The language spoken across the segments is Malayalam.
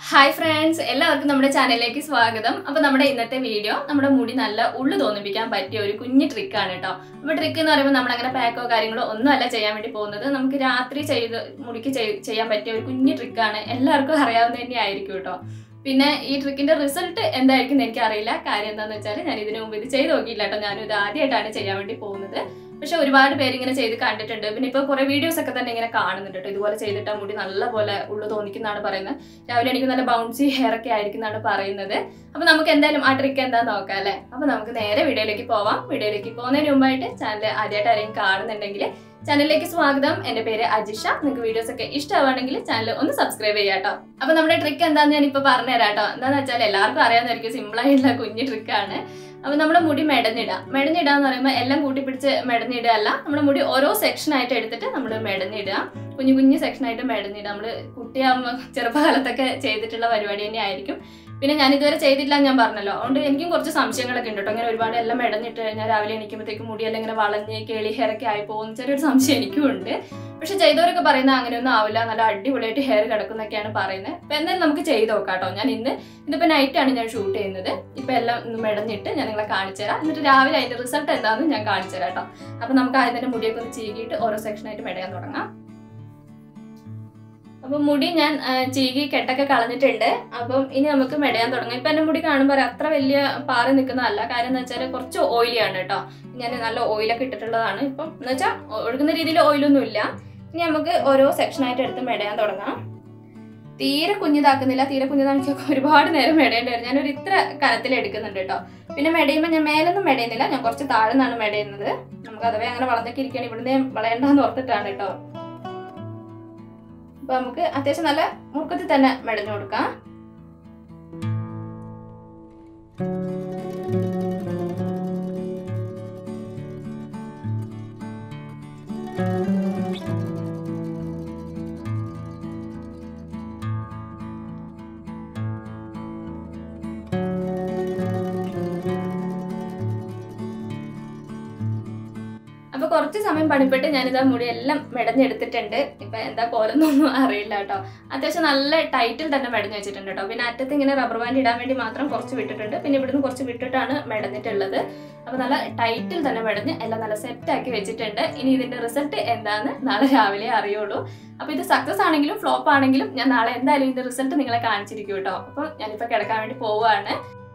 Hi friends, എല്ലാവർക്കും നമ്മുടെ ചാനലിലേക്ക് സ്വാഗതം. അപ്പോൾ നമ്മുടെ ഇന്നത്തെ വീഡിയോ നമ്മുടെ മുടി നല്ല ഉള്ളു തോന്നിപ്പിക്കാൻ പറ്റിയ ഒരു കുഞ്ഞു ട്രിക്ക് ആണ് ട്ടോ. അപ്പോൾ ട്രിക്ക് എന്ന് പറയുമ്പോൾ നമ്മൾ അങ്ങനെ പാക്കോ കാര്യങ്ങളോ ഒന്നും അല്ല ചെയ്യാൻ വേണ്ടി പോകുന്നത്. നമുക്ക് രാത്രി മുടിക്ക് ചെയ്യാൻ പറ്റിയ ഒരു കുഞ്ഞു ട്രിക്ക് ആണ്. എല്ലാവർക്കും അറിയാവുന്ന തന്നെ ആയിരിക്കും ട്ടോ. പിന്നെ ഈ ട്രിക്കിന്റെ റിസൾട്ട് എന്തായിരിക്കും എന്ന് എനിക്ക് അറിയില്ല. കാര്യം എന്താണെന്ന് വെച്ചാൽ ഞാൻ ഇതിനു മുമ്പ് ഇത് ചെയ്തു നോക്കിയില്ല ട്ടോ. ഞാൻ ഇത് ആദ്യമായിട്ടാണ് ചെയ്യാൻ വേണ്ടി പോകുന്നത്. പക്ഷെ ഒരുപാട് പേര് ഇങ്ങനെ ചെയ്ത് കണ്ടിട്ടുണ്ട്. പിന്നെ ഇപ്പോൾ കുറേ വീഡിയോസ് ഒക്കെ തന്നെ ഇങ്ങനെ കാണുന്നുണ്ട് കേട്ടോ. ഇതുപോലെ ചെയ്തിട്ട് മുടി നല്ലപോലെ ഉള്ളു തോന്നിക്കുന്നതാണ് പറയുന്നത്. രാവിലെ എനിക്ക് നല്ല ബൗൺസി ഹെയർ ഒക്കെ ആയിരിക്കും എന്നാണ് പറയുന്നത്. അപ്പോൾ നമുക്ക് എന്തായാലും ആ ട്രിക്ക് എന്താണെന്ന് നോക്കാം അല്ലേ. അപ്പോൾ നമുക്ക് നേരെ വീഡിയോയിലേക്ക് പോവാം. വീഡിയോയിലേക്ക് പോകുന്നതിന് മുമ്പായിട്ട് ചാനൽ ആദ്യമായിട്ട് ആരെയും കാണുന്നുണ്ടെങ്കിൽ ചാനലിലേക്ക് സ്വാഗതം. എൻ്റെ പേര് അജിഷ. നിങ്ങൾക്ക് വീഡിയോസ് ഒക്കെ ഇഷ്ടമാണെങ്കിൽ ചാനൽ ഒന്ന് സബ്സ്ക്രൈബ് ചെയ്യാം കേട്ടോ. അപ്പോൾ നമ്മുടെ ട്രിക്ക് എന്താണെന്ന് ഞാനിപ്പോൾ പറഞ്ഞുതരാം കേട്ടോ. എന്താണെന്ന് വെച്ചാൽ എല്ലാവർക്കും അറിയാവുന്നതായിരിക്കും, സിമ്പിളായിട്ടുള്ള കുഞ്ഞു ട്രിക്കാണ്. അപ്പോൾ നമ്മുടെ മുടി മെടഞ്ഞിടുക എന്ന് പറയുമ്പോൾ എല്ലാം കൂട്ടിപ്പിടിച്ച് മെടഞ്ഞിടുക അല്ല. നമ്മുടെ മുടി ഓരോ സെക്ഷനായിട്ട് എടുത്തിട്ട് നമ്മൾ മെടഞ്ഞിടുക. കുഞ്ഞു കുഞ്ഞു സെക്ഷനായിട്ട് മെടഞ്ഞിടുക. നമ്മൾ കുട്ടിയാകുമ്പോൾ ചെറുപ്പകാലത്തൊക്കെ ചെയ്തിട്ടുള്ള പരിപാടി തന്നെ ആയിരിക്കും. പിന്നെ ഞാൻ ഇതുവരെ ചെയ്തിട്ടില്ല എന്ന് ഞാൻ പറഞ്ഞല്ലോ. അതുകൊണ്ട് എനിക്കും കുറച്ച് സംശയങ്ങളൊക്കെ ഉണ്ട് കേട്ടോ. അങ്ങനെ ഒരുപാട് എല്ലാം മെടഞ്ഞിട്ട് കഴിഞ്ഞാൽ രാവിലെ എണീക്കുമ്പോഴത്തേക്കും മുടിയെല്ലാം ഇങ്ങനെ വളഞ്ഞ് കേളി ഹെയറൊക്കെ ആയി പോകുന്ന ചെറിയൊരു സംശയം എനിക്കും ഉണ്ട്. പക്ഷെ ചെയ്തവരൊക്കെ പറയുന്നത് അങ്ങനെയൊന്നും ആവില്ല, നല്ല അടിപൊളിയായിട്ട് ഹെയർ കിടക്കുന്നൊക്കെയാണ് പറയുന്നത്. അപ്പോൾ എന്തായാലും നമുക്ക് ചെയ്ത് നോക്കാം കേട്ടോ. ഞാൻ ഇതിപ്പോൾ നൈറ്റാണ് ഞാൻ ഷൂട്ട് ചെയ്യുന്നത്. ഇപ്പോൾ എല്ലാം ഒന്ന് മെടഞ്ഞിട്ട് ഞാൻ നിങ്ങളെ കാണിച്ചു തരാം. എന്നിട്ട് രാവിലെ അതിൻ്റെ റിസൾട്ട് എന്താണെന്ന് ഞാൻ കാണിച്ചു തരാം കേട്ടോ. അപ്പോൾ നമുക്ക് ആദ്യം തന്നെ മുടിയൊക്കെ ഒന്ന് ചീകിയിട്ട് ഓരോ സെക്ഷനായിട്ട് മെടയാൻ തുടങ്ങാം. അപ്പം മുടി ഞാൻ ചീകി കെട്ടൊക്കെ കളഞ്ഞിട്ടുണ്ട്. അപ്പം ഇനി നമുക്ക് മെടയാൻ തുടങ്ങാം. ഇപ്പം എൻ്റെ മുടി കാണുമ്പോൾ അത്ര വലിയ പാറി നിൽക്കുന്നതല്ല. കാര്യം എന്ന് വെച്ചാൽ കുറച്ച് ഓയിലിയാണ് കേട്ടോ. ഞാൻ നല്ല ഓയിലൊക്കെ ഇട്ടിട്ടുള്ളതാണ്. ഇപ്പം എന്ന് വെച്ചാൽ ഒഴുകുന്ന രീതിയിൽ ഓയിലൊന്നും ഇല്ല. ഇനി നമുക്ക് ഓരോ സെക്ഷനായിട്ട് എടുത്ത് മെടയാൻ തുടങ്ങാം. തീരെ കുഞ്ഞിതാക്കുന്നില്ല. തീരെ കുഞ്ഞിതാക്കിയൊക്കെ ഒരുപാട് നേരം മെടയേണ്ടി വരും. ഞാനൊരു ഇത്ര കനത്തിൽ എടുക്കുന്നുണ്ട് കേട്ടോ. പിന്നെ മെടയുമ്പോൾ ഞാൻ മേലൊന്നും മെടയുന്നില്ല. ഞാൻ കുറച്ച് താഴെ നിന്നാണ് മെടയുന്നത്. നമുക്ക് അഥവാ അങ്ങനെ വളഞ്ഞൊക്കെ ഇരിക്കുകയാണ്, ഇവിടുന്ന് വളയണ്ടെന്ന് ഓർത്തിട്ടാണ് കേട്ടോ. അപ്പൊ നമുക്ക് അത്യാവശ്യം നല്ല മുറുക്കത്തിൽ തന്നെ മെടഞ്ഞു കൊടുക്കാം. അപ്പോൾ കുറച്ച് സമയം പണിപ്പെട്ട് ഞാനിതാ മുടിയെല്ലാം മെടഞ്ഞെടുത്തിട്ടുണ്ട്. ഇപ്പം എന്താ കോലൊന്നൊന്നും അറിയില്ല കേട്ടോ. അത്യാവശ്യം നല്ല ടൈറ്റിൽ തന്നെ മെടഞ്ഞു വെച്ചിട്ടുണ്ട് കേട്ടോ. പിന്നെ അറ്റത്ത് ഇങ്ങനെ റബ്ബർ ബാൻഡ് ഇടാൻ വേണ്ടി മാത്രം കുറച്ച് വിട്ടിട്ടുണ്ട്. പിന്നെ ഇവിടുന്ന് കുറച്ച് വിട്ടിട്ടാണ് മെടഞ്ഞിട്ടുള്ളത്. അപ്പോൾ നല്ല ടൈറ്റിൽ തന്നെ മെടഞ്ഞ് എല്ലാം നല്ല സെറ്റാക്കി വെച്ചിട്ടുണ്ട്. ഇനി ഇതിൻ്റെ റിസൾട്ട് എന്താണെന്ന് നാളെ രാവിലെ അറിയുള്ളൂ. അപ്പോൾ ഇത് സക്സസ് ആണെങ്കിലും ഫ്ലോപ്പ് ആണെങ്കിലും ഞാൻ നാളെ എന്തായാലും ഇതിൻ്റെ റിസൾട്ട് നിങ്ങളെ കാണിച്ചിരിക്കും കേട്ടോ. അപ്പോൾ ഞാനിപ്പോൾ കിടക്കാൻ വേണ്ടി പോവുകയാണ്.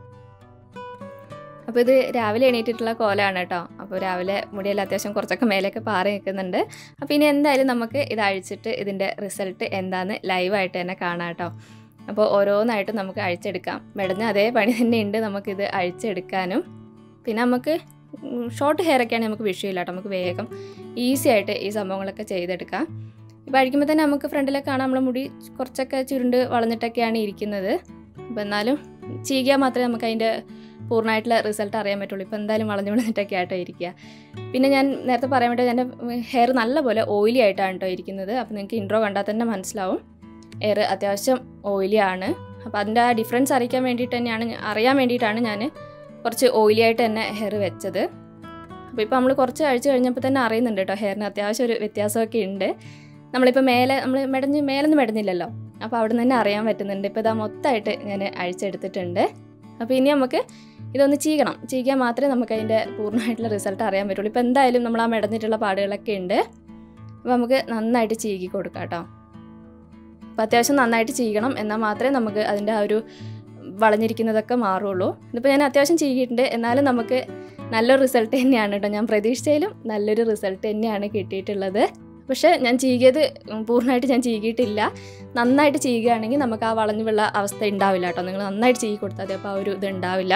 അപ്പോൾ ഇത് രാവിലെ എണീറ്റിട്ടുള്ള കോലമാണ് കേട്ടോ. അപ്പോൾ രാവിലെ മുടിയെല്ലാം അത്യാവശ്യം കുറച്ചൊക്കെ മേലെയൊക്കെ പാറി നിൽക്കുന്നുണ്ട്. അപ്പോൾ ഇനി എന്തായാലും നമുക്ക് ഇത് അഴിച്ചിട്ട് ഇതിൻ്റെ റിസൾട്ട് എന്താണെന്ന് ലൈവായിട്ട് തന്നെ കാണാം കേട്ടോ. അപ്പോൾ ഓരോന്നായിട്ട് നമുക്ക് അഴിച്ചെടുക്കാം. മെടഞ്ഞ അതേ പണി തന്നെ ഉണ്ട് നമുക്കിത് അഴിച്ചെടുക്കാനും. പിന്നെ നമുക്ക് ഷോർട്ട് ഹെയർ ഒക്കെയാണെങ്കിൽ നമുക്ക് വിഷയമില്ല കേട്ടോ. നമുക്ക് വേഗം ഈസി ആയിട്ട് ഈ സംഭവങ്ങളൊക്കെ ചെയ്തെടുക്കാം. ഇപ്പോൾ അഴിക്കുമ്പോൾ തന്നെ നമുക്ക് ഫ്രണ്ടിലൊക്കെ കാണാം നമ്മുടെ മുടി കുറച്ചൊക്കെ ചുരുണ്ട് വളഞ്ഞിട്ടൊക്കെയാണ് ഇരിക്കുന്നത്. അപ്പോൾ എന്നാലും ചീകിയാൽ മാത്രമേ നമുക്ക് അതിൻ്റെ പൂർണ്ണമായിട്ടുള്ള റിസൾട്ട് അറിയാൻ പറ്റുള്ളൂ. ഇപ്പോൾ എന്തായാലും വളഞ്ഞു വിളഞ്ഞിട്ടൊക്കെ ആയിട്ടോ ഇരിക്കുക. പിന്നെ ഞാൻ നേരത്തെ പറയാൻ വേണ്ടി എൻ്റെ ഹെയർ നല്ലപോലെ ഓയിലി ആയിട്ടാണ് കേട്ടോ ഇരിക്കുന്നത്. അപ്പോൾ നിങ്ങൾക്ക് ഇൻട്രോ കണ്ടാൽ തന്നെ മനസ്സിലാവും ഹെയർ അത്യാവശ്യം ഓയിലിയാണ്. അപ്പോൾ അതിൻ്റെ ആ ഡിഫറൻസ് അറിയാൻ വേണ്ടിയിട്ടാണ് ഞാൻ കുറച്ച് ഓയിലി ആയിട്ട് തന്നെ ഹെയർ വെച്ചത്. അപ്പോൾ ഇപ്പോൾ നമ്മൾ കുറച്ച് അഴിച്ച് കഴിഞ്ഞപ്പോൾ തന്നെ അറിയുന്നുണ്ട് കേട്ടോ ഹെയറിന് അത്യാവശ്യം ഒരു വ്യത്യാസമൊക്കെ ഉണ്ട്. നമ്മളിപ്പോൾ നമ്മൾ മേലൊന്നും മെടഞ്ഞില്ലല്ലോ. അപ്പോൾ അവിടെ നിന്ന് തന്നെ അറിയാൻ പറ്റുന്നുണ്ട്. ഇപ്പോൾ ഇതാ മൊത്തമായിട്ട് ഞാൻ അഴിച്ചെടുത്തിട്ടുണ്ട്. അപ്പോൾ ഇനി നമുക്ക് ഇതൊന്ന് ചീകിയാൽ മാത്രമേ നമുക്ക് അതിൻ്റെ പൂർണ്ണമായിട്ടുള്ള റിസൾട്ട് അറിയാൻ പറ്റുള്ളൂ. ഇപ്പോൾ എന്തായാലും നമ്മൾ ആ മെടഞ്ഞിട്ടുള്ള പാടുകളൊക്കെ ഉണ്ട്. അപ്പോൾ നമുക്ക് നന്നായിട്ട് ചീകി കൊടുക്കാം കേട്ടോ. അപ്പോൾ അത്യാവശ്യം നന്നായിട്ട് ചീകണം, എന്നാൽ മാത്രമേ നമുക്ക് അതിൻ്റെ ആ ഒരു വളഞ്ഞിരിക്കുന്നതൊക്കെ മാറുള്ളൂ. ഇതിപ്പോൾ ഞാൻ അത്യാവശ്യം ചീകിയിട്ടുണ്ട്. എന്നാലും നമുക്ക് നല്ലൊരു റിസൾട്ട് തന്നെയാണ് കേട്ടോ. ഞാൻ പ്രതീക്ഷിച്ചതിലും നല്ലൊരു റിസൾട്ട് തന്നെയാണ് കിട്ടിയിട്ടുള്ളത്. പക്ഷേ ഞാൻ പൂർണ്ണമായിട്ട് ഞാൻ ചീകിയിട്ടില്ല. നന്നായിട്ട് ചീകുകയാണെങ്കിൽ നമുക്ക് ആ വളഞ്ഞുള്ള അവസ്ഥ ഉണ്ടാവില്ല കേട്ടോ. നിങ്ങൾ നന്നായിട്ട് ചീകി കൊടുത്താൽ മതി. അപ്പോൾ ആ ഒരു ഇത് ഉണ്ടാവില്ല.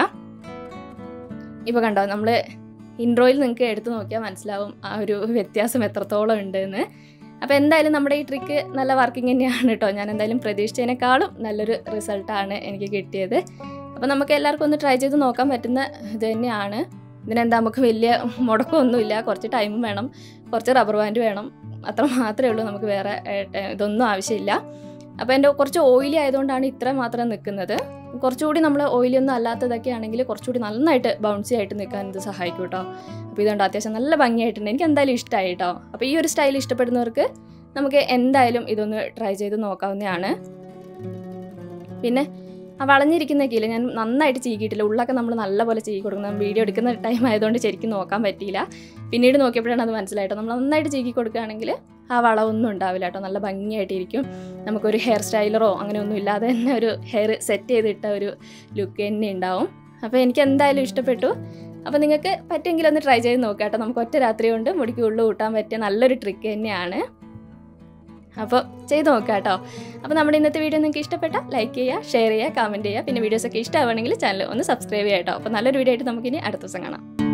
ഇപ്പോൾ കണ്ടോ, നമ്മൾ ഇൻട്രോയിൽ നിങ്ങൾക്ക് എടുത്ത് നോക്കിയാൽ മനസ്സിലാവും ആ ഒരു വ്യത്യാസം എത്രത്തോളം ഉണ്ടെന്ന്. അപ്പോൾ എന്തായാലും നമ്മുടെ ഈ ട്രിക്ക് നല്ല വർക്കിംഗ് തന്നെയാണ് കേട്ടോ. ഞാൻ എന്തായാലും പ്രതീക്ഷിച്ചതിനേക്കാളും നല്ലൊരു റിസൾട്ടാണ് എനിക്ക് കിട്ടിയത്. അപ്പോൾ നമുക്ക് എല്ലാവർക്കും ഒന്ന് ട്രൈ ചെയ്ത് നോക്കാൻ പറ്റുന്ന ഇത് തന്നെയാണ്. ഇതിനെന്താ നമുക്ക് വലിയ മുടക്കമൊന്നുമില്ല. കുറച്ച് ടൈമും വേണം, കുറച്ച് റബ്ബർ ബാൻഡ് വേണം, അത്ര മാത്രമേ ഉള്ളൂ. നമുക്ക് വേറെ ഇതൊന്നും ആവശ്യമില്ല. അപ്പോൾ എൻ്റെ കുറച്ച് ഓയിലി ആയതുകൊണ്ടാണ് ഇത്ര മാത്രം നിൽക്കുന്നത്. കുറച്ചുകൂടി നമ്മൾ ഓയിലി ഒന്നും അല്ലാത്തതൊക്കെ ആണെങ്കിൽ കുറച്ചുകൂടി നന്നായിട്ട് ബൗൺസി ആയിട്ട് നിൽക്കാൻ ഇത് സഹായിക്കും കേട്ടോ. അപ്പോൾ ഇതുകൊണ്ട് അത്യാവശ്യം നല്ല ഭംഗിയായിട്ടുണ്ട്. എനിക്ക് എന്തായാലും ഇഷ്ടമായി കേട്ടോ. അപ്പോൾ ഈ ഒരു സ്റ്റൈൽ ഇഷ്ടപ്പെടുന്നവർക്ക് നമുക്ക് എന്തായാലും ഇതൊന്ന് ട്രൈ ചെയ്ത് നോക്കാവുന്നതാണ്. പിന്നെ ആ വളഞ്ഞിരിക്കുന്ന കീല് ഞാൻ നന്നായിട്ട് ചീകിയിട്ടില്ല. ഉള്ളൊക്കെ നമ്മൾ നല്ലപോലെ ചീകി കൊടുക്കണം. വീഡിയോ എടുക്കുന്ന ടൈം ആയതുകൊണ്ട് ശരിക്കും നോക്കാൻ പറ്റിയില്ല. പിന്നീട് നോക്കിയപ്പോഴാണ് അത് മനസ്സിലായിട്ടോ. നമ്മൾ നന്നായിട്ട് ചീകി കൊടുക്കുകയാണെങ്കിൽ ആ വളമൊന്നും ഉണ്ടാവില്ല കേട്ടോ. നല്ല ഭംഗിയായിട്ടിരിക്കും. നമുക്കൊരു ഹെയർ സ്റ്റൈലറോ അങ്ങനെയൊന്നും ഇല്ലാതെ തന്നെ ഒരു ഹെയർ സെറ്റ് ചെയ്തിട്ട ഒരു ലുക്ക് തന്നെ ഉണ്ടാവും. അപ്പോൾ എനിക്ക് എന്തായാലും ഇഷ്ടപ്പെട്ടു. അപ്പോൾ നിങ്ങൾക്ക് പറ്റുമെങ്കിൽ ഒന്ന് ട്രൈ ചെയ്ത് നോക്കാം കേട്ടോ. നമുക്ക് ഒറ്റ രാത്രി കൊണ്ട് മുടിക്ക് ഉള്ളു കൂട്ടാൻ പറ്റിയ നല്ലൊരു ട്രിക്ക് തന്നെയാണ്. അപ്പോൾ ചെയ്ത് നോക്കാം കേട്ടോ. അപ്പോൾ നമ്മുടെ ഇന്നത്തെ വീഡിയോ നിങ്ങൾക്ക് ഇഷ്ടപ്പെട്ടാൽ ലൈക്ക് ചെയ്യുക, ഷെയർ ചെയ്യുക, കമൻറ്റ് ചെയ്യുക. പിന്നെ വീഡിയോസൊക്കെ ഇഷ്ടമാവുകയാണെങ്കിൽ ചാനൽ ഒന്ന് സബ്സ്ക്രൈബ് ചെയ്യാം കേട്ടോ. അപ്പോൾ നല്ലൊരു വീഡിയോ ആയിട്ട് നമുക്കിനി അടുത്ത ദിവസം കാണാം.